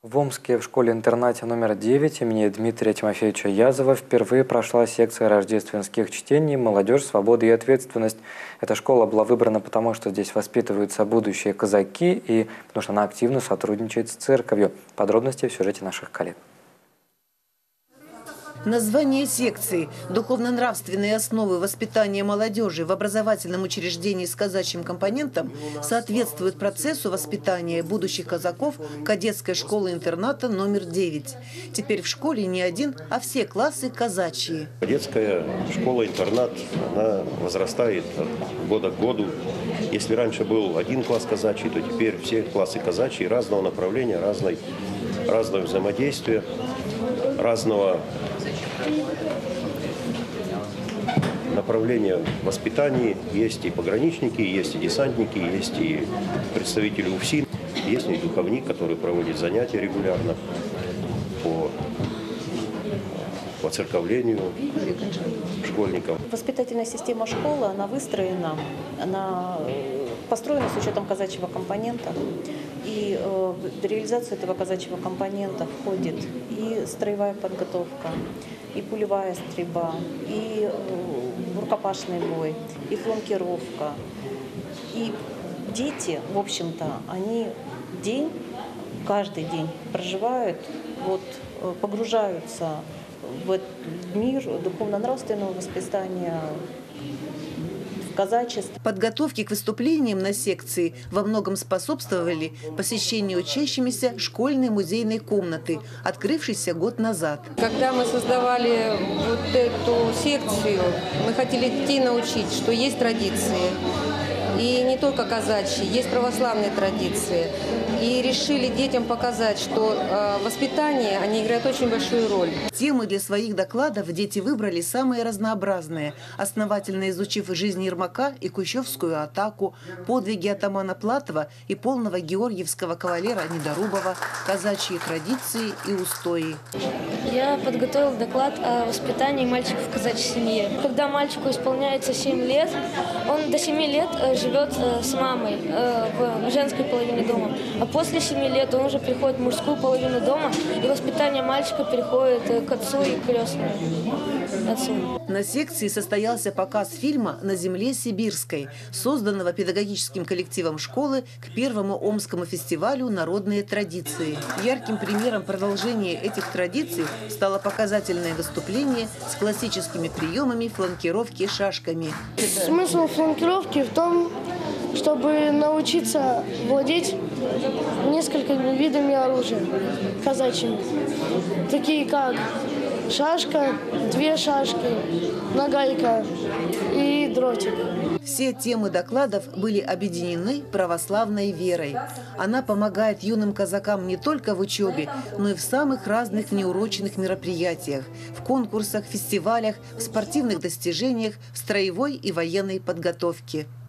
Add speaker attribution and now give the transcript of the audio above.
Speaker 1: В Омске в школе-интернате номер 9 имени Дмитрия Тимофеевича Язова впервые прошла секция рождественских чтений «Молодежь, свобода и ответственность». Эта школа была выбрана потому, что здесь воспитываются будущие казаки и потому что она активно сотрудничает с церковью. Подробности в сюжете наших коллег.
Speaker 2: Название секции «Духовно-нравственные основы воспитания молодежи в образовательном учреждении с казачьим компонентом» соответствует процессу воспитания будущих казаков кадетской школы-интерната номер 9. Теперь в школе не один, а все классы казачьи.
Speaker 3: Кадетская школа-интернат, она возрастает от года к году. Если раньше был один класс казачий, то теперь все классы казачьи разного направления, разного взаимодействия, разного направления в воспитании. Есть и пограничники, есть и десантники, есть и представители УФСИН, есть и духовник, который проводит занятия регулярно по церковлению школьников.
Speaker 4: Воспитательная система школы, она выстроена, она построена с учетом казачьего компонента. И в реализацию этого казачьего компонента входит и строевая подготовка, и пулевая стрельба, и рукопашный бой, и фланкировка. И дети, в общем-то, они каждый день проживают, погружаются в мир духовно-нравственного воспитания, в казачество.
Speaker 2: Подготовке к выступлениям на секции во многом способствовали посещение учащимися школьной музейной комнаты, открывшейся год назад.
Speaker 5: Когда мы создавали вот эту секцию, мы хотели детей научить, что есть традиции. И не только казачьи, есть православные традиции. И решили детям показать, что воспитание, они играют очень большую роль.
Speaker 2: Темы для своих докладов дети выбрали самые разнообразные, основательно изучив жизнь Ермака и Кущевскую атаку, подвиги атамана Платова и полного георгиевского кавалера Недорубова, казачьи традиции и устои.
Speaker 6: Я подготовил доклад о воспитании мальчика в казачьей семье. Когда мальчику исполняется 7 лет, он до 7 лет живет с мамой в женской половине дома. А после 7 лет он уже приходит в мужскую половину дома, и воспитание мальчика переходит к отцу и к крестному отцу.
Speaker 2: На секции состоялся показ фильма «На земле сибирской», созданного педагогическим коллективом школы к первому Омскому фестивалю «Народные традиции». Ярким примером продолжения этих традиций стало показательное выступление с классическими приемами фланкировки шашками.
Speaker 7: Смысл фланкировки в том, чтобы научиться владеть несколькими видами оружия казачьими, такие как шашка, 2 шашки, нагайка и дротик.
Speaker 2: Все темы докладов были объединены православной верой. Она помогает юным казакам не только в учебе, но и в самых разных неуроченных мероприятиях, в конкурсах, фестивалях, в спортивных достижениях, в строевой и военной подготовке.